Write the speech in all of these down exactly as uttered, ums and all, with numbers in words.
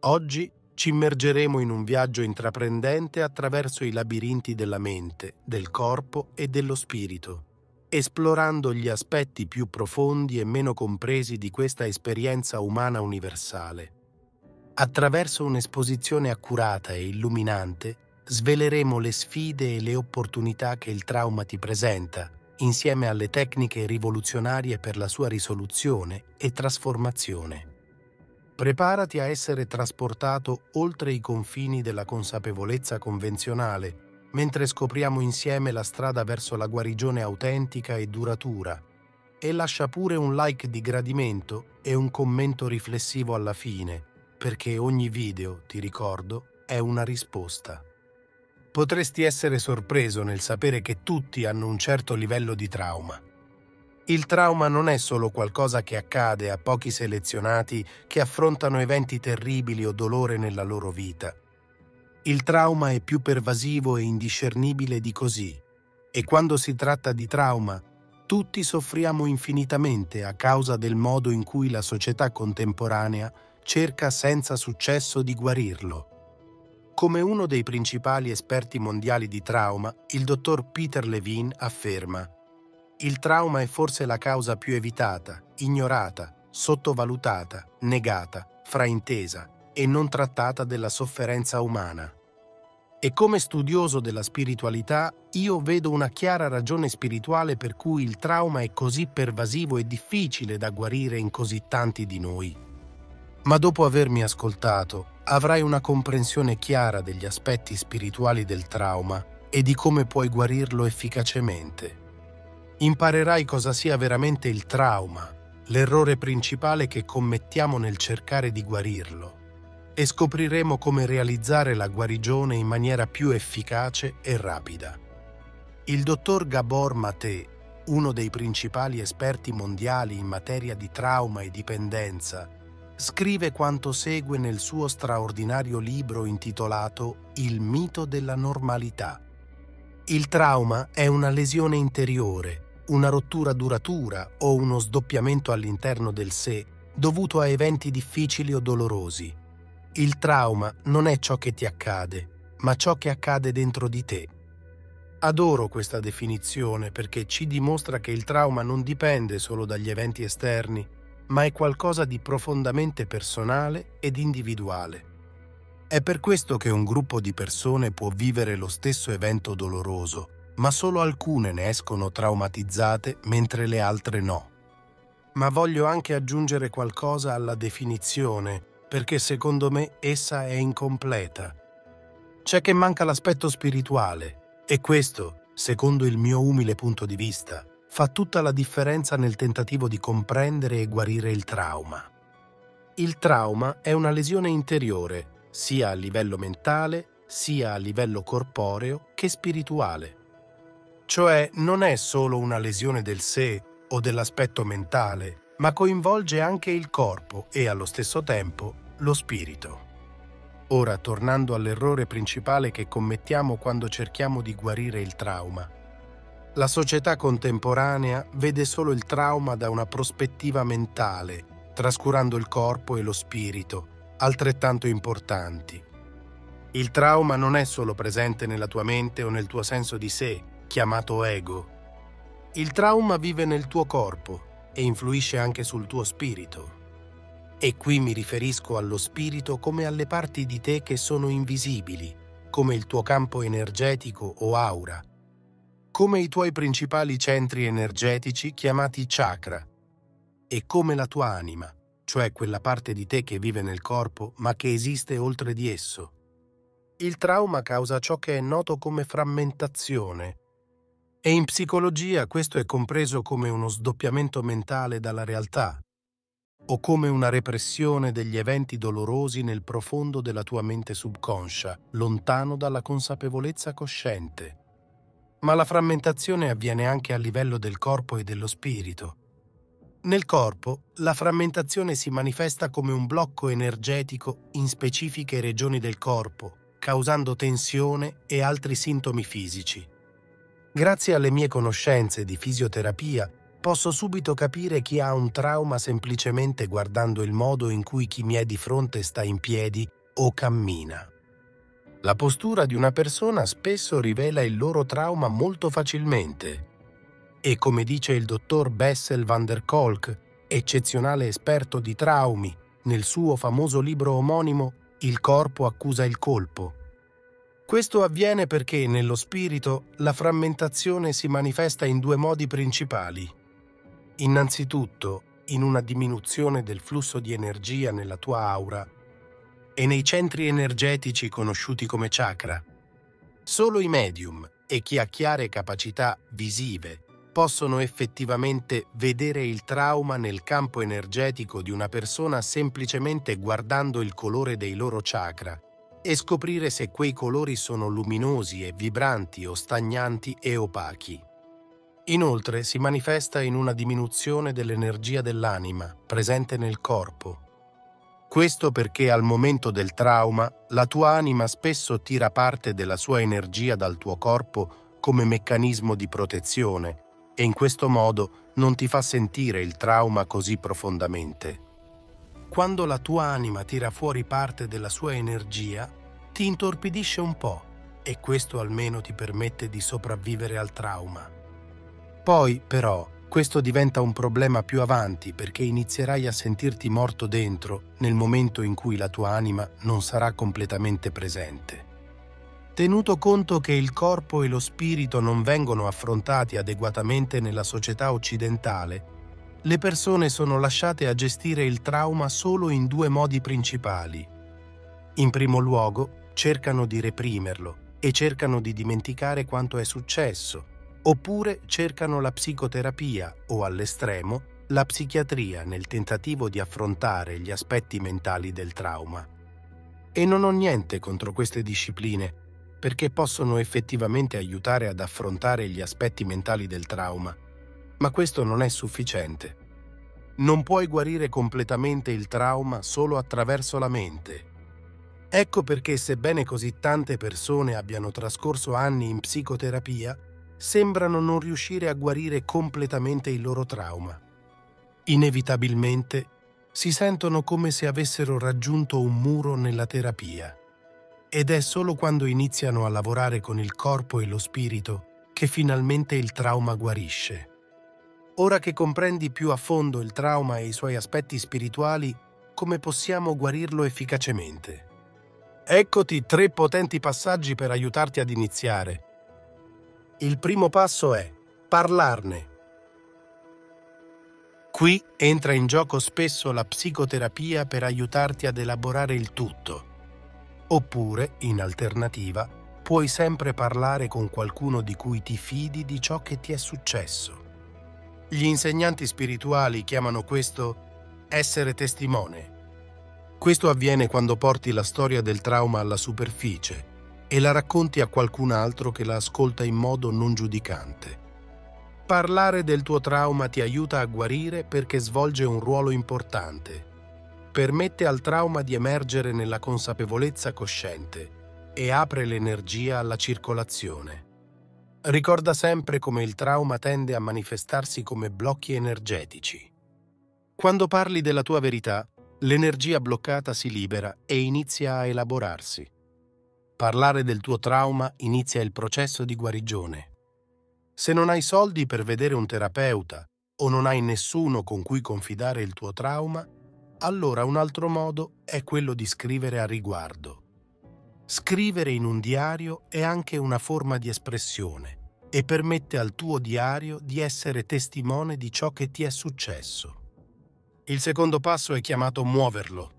Oggi ci immergeremo in un viaggio intraprendente attraverso i labirinti della mente, del corpo e dello spirito, esplorando gli aspetti più profondi e meno compresi di questa esperienza umana universale. Attraverso un'esposizione accurata e illuminante, sveleremo le sfide e le opportunità che il trauma ti presenta, insieme alle tecniche rivoluzionarie per la sua risoluzione e trasformazione. Preparati a essere trasportato oltre i confini della consapevolezza convenzionale, mentre scopriamo insieme la strada verso la guarigione autentica e duratura. E lascia pure un like di gradimento e un commento riflessivo alla fine, perché ogni video, ti ricordo, è una risposta. Potresti essere sorpreso nel sapere che tutti hanno un certo livello di trauma. Il trauma non è solo qualcosa che accade a pochi selezionati che affrontano eventi terribili o dolore nella loro vita. Il trauma è più pervasivo e indiscernibile di così, e quando si tratta di trauma, tutti soffriamo infinitamente a causa del modo in cui la società contemporanea cerca senza successo di guarirlo. Come uno dei principali esperti mondiali di trauma, il dottor Peter Levine afferma: il trauma è forse la causa più evitata, ignorata, sottovalutata, negata, fraintesa e non trattata della sofferenza umana. E come studioso della spiritualità, io vedo una chiara ragione spirituale per cui il trauma è così pervasivo e difficile da guarire in così tanti di noi. Ma dopo avermi ascoltato, avrai una comprensione chiara degli aspetti spirituali del trauma e di come puoi guarirlo efficacemente. Imparerai cosa sia veramente il trauma, l'errore principale che commettiamo nel cercare di guarirlo, e scopriremo come realizzare la guarigione in maniera più efficace e rapida. Il dottor Gabor Mate, uno dei principali esperti mondiali in materia di trauma e dipendenza, scrive quanto segue nel suo straordinario libro intitolato Il mito della normalità. Il trauma è una lesione interiore, una rottura duratura o uno sdoppiamento all'interno del sé dovuto a eventi difficili o dolorosi. Il trauma non è ciò che ti accade, ma ciò che accade dentro di te. Adoro questa definizione perché ci dimostra che il trauma non dipende solo dagli eventi esterni, ma è qualcosa di profondamente personale ed individuale. È per questo che un gruppo di persone può vivere lo stesso evento doloroso, ma solo alcune ne escono traumatizzate mentre le altre no. Ma voglio anche aggiungere qualcosa alla definizione, perché secondo me essa è incompleta. C'è che manca l'aspetto spirituale, e questo, secondo il mio umile punto di vista, fa tutta la differenza nel tentativo di comprendere e guarire il trauma. Il trauma è una lesione interiore, sia a livello mentale, sia a livello corporeo che spirituale. Cioè non è solo una lesione del sé o dell'aspetto mentale, ma coinvolge anche il corpo e, allo stesso tempo, lo spirito. Ora, tornando all'errore principale che commettiamo quando cerchiamo di guarire il trauma. La società contemporanea vede solo il trauma da una prospettiva mentale, trascurando il corpo e lo spirito, altrettanto importanti. Il trauma non è solo presente nella tua mente o nel tuo senso di sé, chiamato ego. Il trauma vive nel tuo corpo e influisce anche sul tuo spirito. E qui mi riferisco allo spirito come alle parti di te che sono invisibili, come il tuo campo energetico o aura, come i tuoi principali centri energetici chiamati chakra, e come la tua anima, cioè quella parte di te che vive nel corpo ma che esiste oltre di esso. Il trauma causa ciò che è noto come frammentazione, e in psicologia questo è compreso come uno sdoppiamento mentale dalla realtà, o come una repressione degli eventi dolorosi nel profondo della tua mente subconscia, lontano dalla consapevolezza cosciente. Ma la frammentazione avviene anche a livello del corpo e dello spirito. Nel corpo, la frammentazione si manifesta come un blocco energetico in specifiche regioni del corpo, causando tensione e altri sintomi fisici. Grazie alle mie conoscenze di fisioterapia, Posso subito capire chi ha un trauma semplicemente guardando il modo in cui chi mi è di fronte sta in piedi o cammina. La postura di una persona spesso rivela il loro trauma molto facilmente e, come dice il dottor Bessel van der Kolk, eccezionale esperto di traumi, nel suo famoso libro omonimo Il corpo accusa il colpo. Questo avviene perché nello spirito la frammentazione si manifesta in due modi principali. Innanzitutto in una diminuzione del flusso di energia nella tua aura e nei centri energetici conosciuti come chakra. Solo i medium e chi ha chiare capacità visive possono effettivamente vedere il trauma nel campo energetico di una persona semplicemente guardando il colore dei loro chakra e scoprire se quei colori sono luminosi e vibranti o stagnanti e opachi. Inoltre si manifesta in una diminuzione dell'energia dell'anima presente nel corpo. Questo perché al momento del trauma la tua anima spesso tira parte della sua energia dal tuo corpo come meccanismo di protezione e in questo modo non ti fa sentire il trauma così profondamente. Quando la tua anima tira fuori parte della sua energia, ti intorpidisce un po' e questo almeno ti permette di sopravvivere al trauma. Poi, però, questo diventa un problema più avanti perché inizierai a sentirti morto dentro nel momento in cui la tua anima non sarà completamente presente. Tenuto conto che il corpo e lo spirito non vengono affrontati adeguatamente nella società occidentale, le persone sono lasciate a gestire il trauma solo in due modi principali. In primo luogo, cercano di reprimerlo e cercano di dimenticare quanto è successo, oppure cercano la psicoterapia o, all'estremo, la psichiatria nel tentativo di affrontare gli aspetti mentali del trauma. E non ho niente contro queste discipline, perché possono effettivamente aiutare ad affrontare gli aspetti mentali del trauma, ma questo non è sufficiente. Non puoi guarire completamente il trauma solo attraverso la mente. Ecco perché, sebbene così tante persone abbiano trascorso anni in psicoterapia, sembrano non riuscire a guarire completamente il loro trauma. Inevitabilmente si sentono come se avessero raggiunto un muro nella terapia. Ed è solo quando iniziano a lavorare con il corpo e lo spirito che finalmente il trauma guarisce. Ora che comprendi più a fondo il trauma e i suoi aspetti spirituali, come possiamo guarirlo efficacemente? Eccoti tre potenti passaggi per aiutarti ad iniziare. Il primo passo è parlarne. Qui entra in gioco spesso la psicoterapia per aiutarti ad elaborare il tutto. Oppure, in alternativa, puoi sempre parlare con qualcuno di cui ti fidi di ciò che ti è successo. Gli insegnanti spirituali chiamano questo essere testimone. Questo avviene quando porti la storia del trauma alla superficie e la racconti a qualcun altro che la ascolta in modo non giudicante. Parlare del tuo trauma ti aiuta a guarire perché svolge un ruolo importante. Permette al trauma di emergere nella consapevolezza cosciente e apre l'energia alla circolazione. Ricorda sempre come il trauma tende a manifestarsi come blocchi energetici. Quando parli della tua verità, l'energia bloccata si libera e inizia a elaborarsi. Parlare del tuo trauma inizia il processo di guarigione. Se non hai soldi per vedere un terapeuta o non hai nessuno con cui confidare il tuo trauma, allora un altro modo è quello di scrivere a riguardo. Scrivere in un diario è anche una forma di espressione e permette al tuo diario di essere testimone di ciò che ti è successo. Il secondo passo è chiamato muoverlo.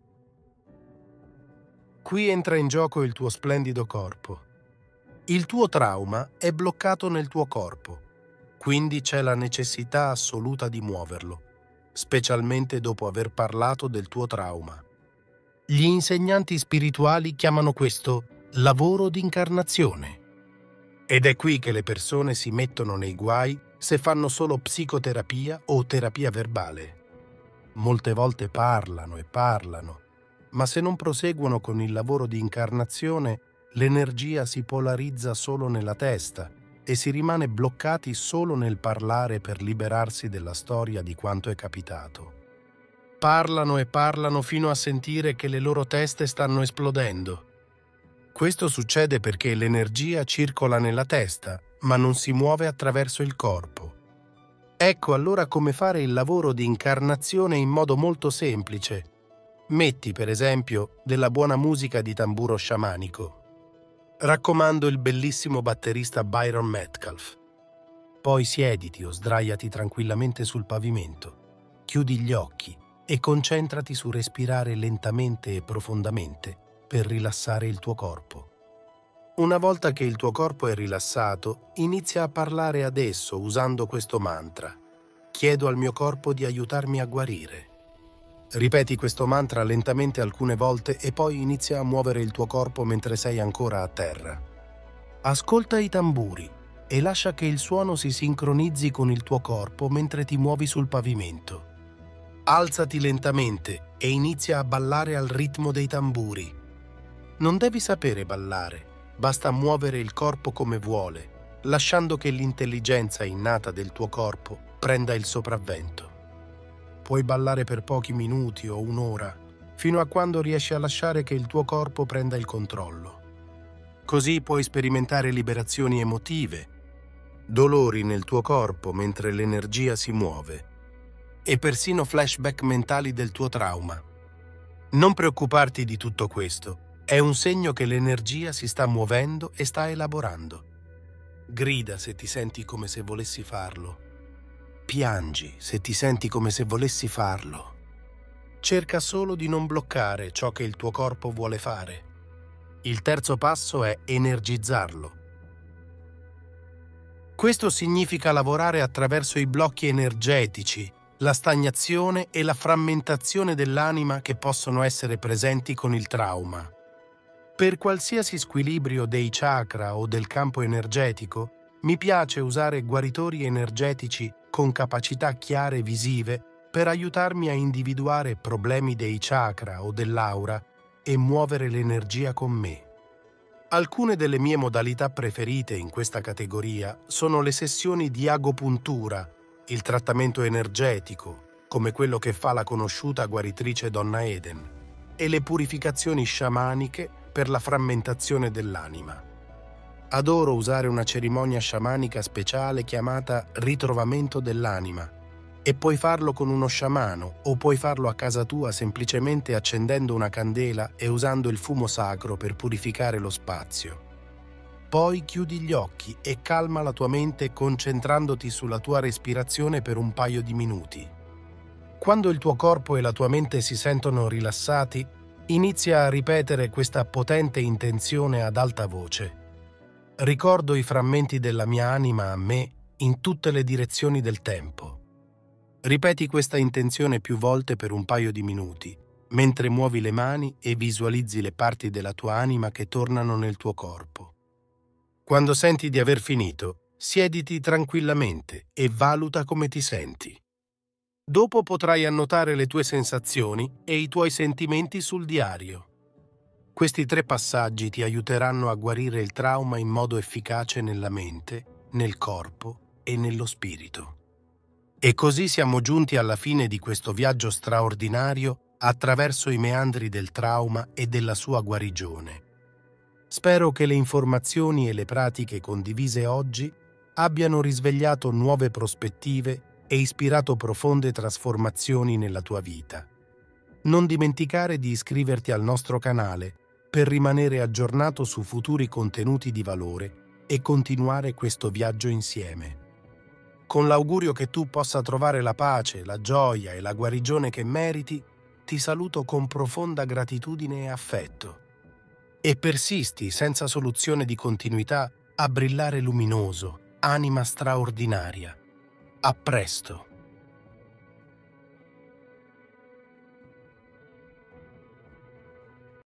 Qui entra in gioco il tuo splendido corpo. Il tuo trauma è bloccato nel tuo corpo, quindi c'è la necessità assoluta di muoverlo, specialmente dopo aver parlato del tuo trauma. Gli insegnanti spirituali chiamano questo lavoro d'incarnazione. Ed è qui che le persone si mettono nei guai se fanno solo psicoterapia o terapia verbale. Molte volte parlano e parlano, ma se non proseguono con il lavoro di incarnazione, l'energia si polarizza solo nella testa e si rimane bloccati solo nel parlare per liberarsi della storia di quanto è capitato. Parlano e parlano fino a sentire che le loro teste stanno esplodendo. Questo succede perché l'energia circola nella testa, ma non si muove attraverso il corpo. Ecco allora come fare il lavoro di incarnazione in modo molto semplice. Metti, per esempio, della buona musica di tamburo sciamanico. Raccomando il bellissimo batterista Byron Metcalf. Poi siediti o sdraiati tranquillamente sul pavimento, chiudi gli occhi e concentrati su respirare lentamente e profondamente per rilassare il tuo corpo. Una volta che il tuo corpo è rilassato, inizia a parlare ad esso usando questo mantra. Chiedo al mio corpo di aiutarmi a guarire. Ripeti questo mantra lentamente alcune volte e poi inizia a muovere il tuo corpo mentre sei ancora a terra. Ascolta i tamburi e lascia che il suono si sincronizzi con il tuo corpo mentre ti muovi sul pavimento. Alzati lentamente e inizia a ballare al ritmo dei tamburi. Non devi sapere ballare. Basta muovere il corpo come vuole, lasciando che l'intelligenza innata del tuo corpo prenda il sopravvento. Puoi ballare per pochi minuti o un'ora, fino a quando riesci a lasciare che il tuo corpo prenda il controllo. Così puoi sperimentare liberazioni emotive, dolori nel tuo corpo mentre l'energia si muove, e persino flashback mentali del tuo trauma. Non preoccuparti di tutto questo. È un segno che l'energia si sta muovendo e sta elaborando. Grida se ti senti come se volessi farlo. Piangi se ti senti come se volessi farlo. Cerca solo di non bloccare ciò che il tuo corpo vuole fare. Il terzo passo è energizzarlo. Questo significa lavorare attraverso i blocchi energetici, la stagnazione e la frammentazione dell'anima che possono essere presenti con il trauma. Per qualsiasi squilibrio dei chakra o del campo energetico, mi piace usare guaritori energetici con capacità chiare e visive per aiutarmi a individuare problemi dei chakra o dell'aura e muovere l'energia con me. Alcune delle mie modalità preferite in questa categoria sono le sessioni di agopuntura, il trattamento energetico, come quello che fa la conosciuta guaritrice Donna Eden, e le purificazioni sciamaniche per la frammentazione dell'anima. Adoro usare una cerimonia sciamanica speciale chiamata ritrovamento dell'anima e puoi farlo con uno sciamano o puoi farlo a casa tua semplicemente accendendo una candela e usando il fumo sacro per purificare lo spazio. Poi chiudi gli occhi e calma la tua mente concentrandoti sulla tua respirazione per un paio di minuti. Quando il tuo corpo e la tua mente si sentono rilassati, inizia a ripetere questa potente intenzione ad alta voce. Ricordo i frammenti della mia anima a me in tutte le direzioni del tempo. Ripeti questa intenzione più volte per un paio di minuti, mentre muovi le mani e visualizzi le parti della tua anima che tornano nel tuo corpo. Quando senti di aver finito, siediti tranquillamente e valuta come ti senti. Dopo potrai annotare le tue sensazioni e i tuoi sentimenti sul diario. Questi tre passaggi ti aiuteranno a guarire il trauma in modo efficace nella mente, nel corpo e nello spirito. E così siamo giunti alla fine di questo viaggio straordinario attraverso i meandri del trauma e della sua guarigione. Spero che le informazioni e le pratiche condivise oggi abbiano risvegliato nuove prospettive e ispirato profonde trasformazioni nella tua vita. Non dimenticare di iscriverti al nostro canale per rimanere aggiornato su futuri contenuti di valore e continuare questo viaggio insieme. Con l'augurio che tu possa trovare la pace, la gioia e la guarigione che meriti, ti saluto con profonda gratitudine e affetto. E persisti senza soluzione di continuità a brillare luminoso, anima straordinaria. A presto!